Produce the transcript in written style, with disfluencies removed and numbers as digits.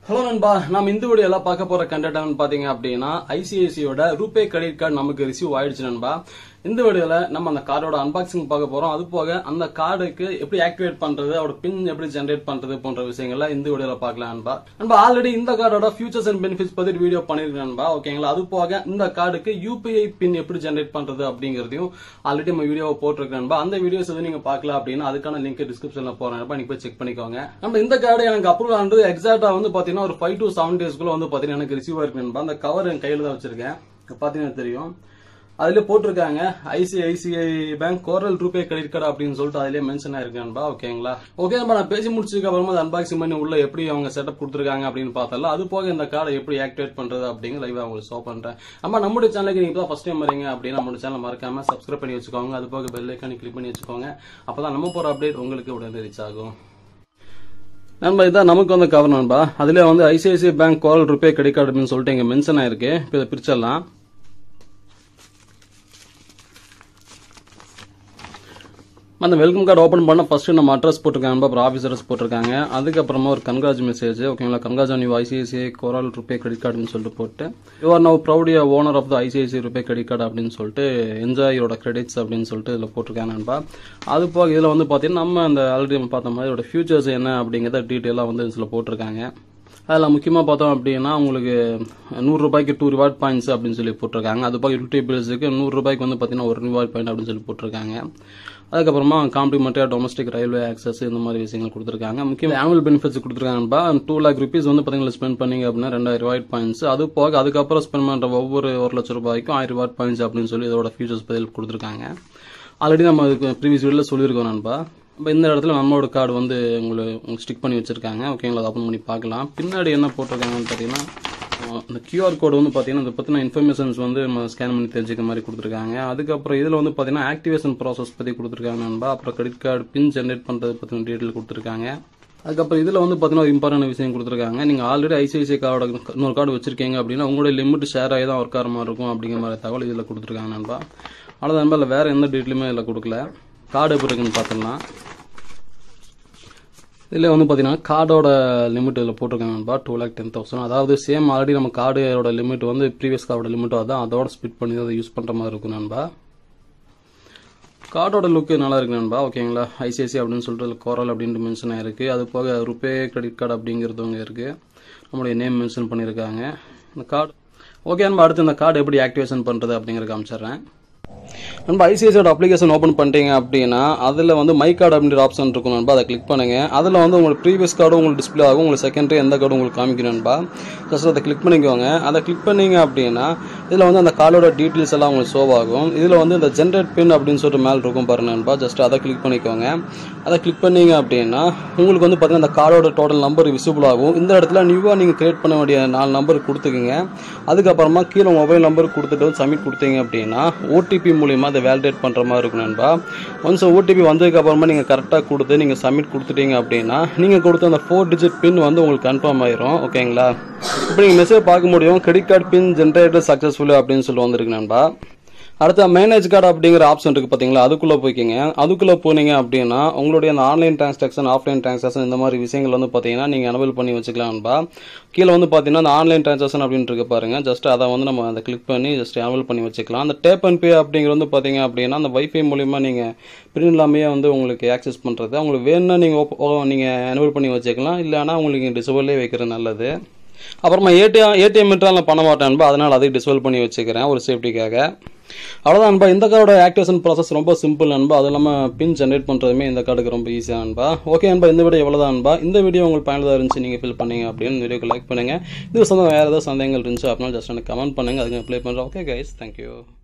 Hello நண்பா, நாம் இந்த வீடியோல பார்க்க போற கண்டென்ட் பாத்தீங்க அப்படினா ICICI யோட RUPAY கிரெடிட் கார்டு நமக்கு ரிசீவ் ஆயிடுச்சு நண்பா. இந்த வீடியோல நம்ம அந்த கார்டோட அன்பாக்சிங் பார்க்க போறோம். அது போக அந்த கார்டுக்கு எப்படி ஆக்டிவேட் பண்றது, அதோட பின் எப்படி ஜெனரேட் பண்றது போன்ற விஷயங்களை இந்த வீடியோல பார்க்கலாம் நண்பா. நண்பா ஆல்ரெடி இந்த கார்டோட ஃபியூச்சர்ஸ் அண்ட் பெனிஃபிட்ஸ் பத்தி வீடியோ பண்ணிருக்கேன் நண்பா. ஓகேங்களா? அது போக இந்த கார்டுக்கு UPI பின் எப்படி ஜெனரேட் பண்றது அப்படிங்கறதையும் ஆல்ரெடி நம்ம வீடியோவை போட்டுருக்கேன் நண்பா. அந்த வீடியோஸ் எதுவும் நீங்க பார்க்கல அப்படின்னா அதுக்கான லிங்க் டிஸ்கிரிப்ஷன்ல போறேன் நண்பா. நீங்க போய் செக் பண்ணிக்கோங்க. நம்ம இந்த கார்டு எனக்கு அப்ரூவல் ஆனது எக்ஸாக்ட்டா வந்து பாத்தீங்கன்னா ஒரு 5 to 7 டேஸ்க்குள்ள வந்து பாத்தீங்கன்னா எனக்கு ரிசீவ் ஆயிருக்கு நண்பா. அந்த கவர் என் கையில தான் வச்சிருக்கேன். பாத்தீங்கன்னா தெரியும். அதுல போட்டிருக்காங்க ICICI bank coral RuPay credit card அப்படின்னு சொல்லிட்டு அதுலயே மென்ஷன் ஆயிருக்கு நண்பா. ஓகேங்களா? ஓகே நண்பா, நான் பேசி முடிச்சதுக்கு அப்புறமா அன்பாக்சிங் பண்ணி உள்ள எப்படி அவங்க செட்டப் கொடுத்துருக்காங்க அப்படின்னு பார்த்தல. அது போக இந்த கார்டை எப்படி ஆக்டிவேட் பண்றது அப்படிங்கிற லைவா உங்களுக்கு ஷோ பண்றேன். நம்மளுடைய சேனலுக்கு நீங்க ஃபர்ஸ்ட் டைம் வரீங்க அப்படின்னா நம்மளுடைய சேனல் மறக்காம சப்ஸ்கிரைப் பண்ணி வச்சுக்கோங்க. அது போக பெல் ஐகானை கிளிக் பண்ணி வச்சுக்கோங்க. அப்பதான் நம்ம போற அப்டேட் உங்களுக்கு உடனே ரீச் ஆகும். நண்பா இதான் நமக்கு வந்து கவர் நண்பா. அதுல வந்து ICICI bank coral RuPay credit card அப்படின்னு சொல்லிட்டு இங்க மென்ஷன் ஆயிருக்கு. இப்போ இதை பிரிச்சிடலாம். அந்த வெல்கம் கார்டு ஓபன் பண்ண ஃபர்ஸ்ட் நம்ம அட்ரஸ் போட்டிருக்காங்க, அப்புறம் ஆஃபீஸ் அட்ரஸ் போட்டிருக்காங்க. அதுக்கப்புறமா ஒரு கன்கிராஜ் மெசேஜ். ஓகேங்களா? Congrats on you ICICI coral RuPay credit கார்டுன்னு சொல்லிட்டு போட்டு you are now proud owner of the ICICI RuPay credit card அப்படின்னு சொல்லிட்டு என்ஜாய் யோட கிரெடிட்ஸ் அப்படின்னு சொல்லிட்டு இதில் போட்டிருக்காங்க நண்பா. அது போக இதில் வந்து பார்த்தீங்கன்னா நம்ம அந்த ஆல்ரெடி நம்ம பார்த்த மாதிரி இதோட ஃபியூச்சர்ஸ் என்ன அப்படிங்கிறத டீட்டெயிலாக வந்து இதில் போட்டிருக்காங்க. அதில் முக்கியமாக பார்த்தோம் அப்படின்னா உங்களுக்கு 100 ரூபாய்க்கு 2 ரிவார்ட் பாயிண்ட்ஸ் அப்படின்னு சொல்லி போட்டிருக்காங்க. அது போக யூடியூப் பில்ஸுக்கு 100 ரூபாய்க்கு வந்து பார்த்தீங்கன்னா 1 ரிவார்ட் பாயிண்ட் அப்படின்னு சொல்லி போட்டிருக்காங்க. அதுக்கப்புறமா காம்ப்ளிமெண்டரியா டொமஸ்டிக் ரயில்வே ஆக்சஸ் இந்த மாதிரி விஷயங்கள் கொடுத்துருக்காங்க. முக்கியமாக ஆனுவல் பெனிஃபிட்ஸ் கொடுத்துருக்காங்கப்பா. 2 lakh rupees வந்து பார்த்தீங்கன்னா ஸ்பெண்ட் பண்ணீங்க அப்படின்னா 2000 ரிவார்ட் பாயிண்ட்ஸ். அது போக அதுக்கப்புறம் ஸ்பெண்ட் பண்ணுற ஒவ்வொரு 1 லட்சம் ரூபாய்க்கும் 1000 ரிவார்ட் பாயிண்ட்ஸ் அப்படின்னு சொல்லி இதோட ஃபியூச்சர்ஸ் பதில் கொடுத்துருக்காங்க. ஆல்ரெடி நம்ம ப்ரீவியஸ் வீடியோல சொல்லியிருக்கோம் நண்பா. இப்போ இந்த இடத்துல நம்மளோட கார்டு வந்து உங்களுக்கு ஸ்டிக் பண்ணி வச்சிருக்காங்க. ஓகேங்களா? அதை ஓப்பன் பண்ணி பார்க்கலாம். பின்னாடி என்ன போட்டிருக்காங்கன்னு பார்த்தீங்கன்னா இந்த QR கோடு வந்து பார்த்தீங்கன்னா இதை பற்றின இன்ஃபர்மேஷன்ஸ் வந்து நம்ம ஸ்கேன் பண்ணி தெரிஞ்சுக்க மாதிரி கொடுத்துருக்காங்க. அதுக்கப்புறம் இதில் வந்து பார்த்தீங்கன்னா ஆக்டிவேஷன் ப்ராசஸ் பற்றி கொடுத்துருக்காங்க நண்பா. அப்புறம் கிரெடிட் கார்டு பின் ஜென்ரேட் பண்ணுறது பற்றின டீட்டெயில் கொடுத்துருக்காங்க. அதுக்கப்புறம் இதில் வந்து பார்த்தீங்கன்னா ஒரு இம்பார்ட்டன்ட் விஷயம் கொடுத்துருக்காங்க. நீங்கள் ஆல்ரெடி ICICI கார்டோட இன்னொரு கார்டு வச்சிருக்கீங்க அப்படின்னா உங்களுடைய லிமிட் ஷேர் ஆகி தான் ஒர்க் ஆகிற மாதிரி இருக்கும் அப்படிங்கிற மாதிரி தகவல் இதில் கொடுத்துருக்காங்க நண்பா. அவ்வளோதான் நண்பா, இல்லை வேறு எந்த டீட்டெயிலுமே இதில் கொடுக்கல. கார்டு எப்படி இருக்குன்னு பார்த்துக்கலாம். இதில் வந்து பார்த்தீங்கன்னா கார்டோட லிமிட் இதில் போட்டிருக்காங்க நண்பா. 2,10,000. அதாவது சேம் ஆல்ரெடி நம்ம கார்டோட லிமிட் வந்து ப்ரீவியஸ் கார்டோட லிமிட் அதான் அதோட ஸ்பிட் பண்ணி அதை யூஸ் பண்ணுற மாதிரி இருக்கும் நண்பா. கார்டோட லுக்கு நல்லா இருக்கு நண்பா. ஓகேங்களா? ICICI அப்படின்னு சொல்லிட்டு கோரல் அப்படின்ட்டு மென்ஷன் ஆயிருக்கு. அது போக ரூபே கிரெடிட் கார்டு அப்படிங்கிறதுவங்க இருக்கு. நம்மளுடைய நேம் மென்ஷன் பண்ணியிருக்காங்க. இந்த கார்டு ஓகே நண்பா. அடுத்து இந்த கார்டு எப்படி ஆக்டிவேஷன் பண்ணுறது அப்படிங்கிற காமிச்சிடுறேன். நண்பா ICICI அப்ளிகேஷன் ஓப்பன் பண்ணிட்டீங்க அப்படின்னா அதில் வந்து மை கார்டு அப்படின்ற ஆப்ஷன் இருக்கும் நண்பா. அதை கிளிக் பண்ணுங்க. அதில் வந்து உங்களுக்கு ப்ரீவியஸ் கார்டு உங்களுக்கு டிஸ்பிளே ஆகும். உங்களுக்கு செகண்டரி எந்த கார்டு உங்களுக்கு காமிக்கணும் நண்பா. ஜஸ்ட் அதை கிளிக் பண்ணிக்கோங்க. அதை கிளிக் பண்ணீங்க அப்படின்னா இதில் வந்து அந்த கார்டோட டீட்டெயில்ஸ் எல்லாம் உங்களுக்கு ஷோ ஆகும். இதில் வந்து இந்த ஜென்ரேட் பின் அப்படின்னு சொல்லிட்டு மேலே இருக்கும் பாருங்க நண்பா. ஜஸ்ட் அதை கிளிக் பண்ணிக்கோங்க. அதை கிளிக் பண்ணீங்க அப்படின்னா உங்களுக்கு வந்து பார்த்தீங்கன்னா அந்த கார்டோட டோட்டல் நம்பர் விசிபிள் ஆகும். இந்த இடத்துல நியூவாக நீங்கள் கிரியேட் பண்ண வேண்டிய 4 நம்பர் கொடுத்துக்குங்க. அதுக்கப்புறமா கீழே மொபைல் நம்பர் கொடுத்துட்டு சப்மிட் கொடுத்தீங்க அப்படின்னா OTP மூலியமா அதை வேலிடேட் பண்ற மாதிரி இருக்கும் நண்பா. ஒன்ஸ் OTP வந்ததுக்கு அப்புறமா நீங்க கரெக்டா கொடுத்து நீங்க சப்மிட் கொடுத்துட்டீங்க அப்படின்னா நீங்க கொடுத்த அந்த 4 டிஜிட் பின் வந்து உங்களுக்கு கன்ஃபார்ம் ஆயிரும். ஓகேங்களா? இப்போ நீங்க மெசேஜ் பார்க்க முடியும் credit card PIN generated successfully அப்படின்னு சொல்லி வந்திருக்கு நண்பா. அடுத்த மேனேஜ் கார்டு அப்படிங்கிற ஆப்ஷன் இருக்கு பாத்தீங்களா? அதுக்குள்ள போய்க்கிங்க. அதுக்குள்ள போனீங்க அப்படின்னா உங்களுடைய அந்த ஆன்லைன் டிரான்சாக்ஷன் ஆஃப்லைன் டிரான்சாக்ஷன் இந்த மாதிரி விஷயங்கள் வந்து பாத்தீங்கன்னா நீங்க எனேபிள் பண்ணி வச்சுக்கலாம் நண்பா. கீழே வந்து பாத்தீங்கன்னா அந்த ஆன்லைன் டிரான்சாக்ஷன் அப்படின்னு இருக்கு பாருங்க. ஜஸ்ட் அதை வந்து நம்ம அந்த கிளிக் பண்ணி ஜஸ்ட் எனேபிள் பண்ணி வச்சுக்கலாம். அந்த டேப் அண்ட் பே அப்படிங்கிறது வந்து பாத்தீங்க அப்படின்னா அந்த வைஃபை மூலியமா நீங்க பிரிண்ட் இல்லாமே வந்து உங்களுக்கு ஆக்சஸ் பண்றது. உங்களுக்கு வேணும்னா நீங்க எனேபிள் பண்ணி வச்சுக்கலாம். இல்லைன்னா உங்களுக்கு டிசபிளே வைக்கிறது நல்லது. அப்புறமா ஏடிஎம் நான் பண்ண மாட்டேன், அதனால அதை டிசபிள் பண்ணி வச்சுக்கிறேன் ஒரு சேஃப்டிக்காக. அவ்வளோதான் நண்பா. இந்த கார்டோட ஆக்டிவேஷன் ப்ராசஸ் ரொம்ப சிம்பிள் நண்பா. அது இல்லாமல் பின் ஜென்ரேட் பண்ணுறதுமே இந்த கார்டுக்கு ரொம்ப ஈஸியாக நண்பா. ஓகே நண்பா, இந்த வீடியோ எவ்வளோதான் நண்பா. இந்த வீடியோ உங்களுக்கு பயனுள்ளதாக இருந்துச்சு நீங்கள் ஃபீல் பண்ணீங்க அப்படின்னு வீடியோக்கு லைக் பண்ணுங்கள். இது சொந்தம் வேறு ஏதாவது சந்தேகங்கள் இருந்துச்சு அப்படின்னா ஜஸ்ட் எனக்கு கமெண்ட் பண்ணுங்கள். அதுக்கு அப்ளை பண்ணுறேன். Okay guys, thank you.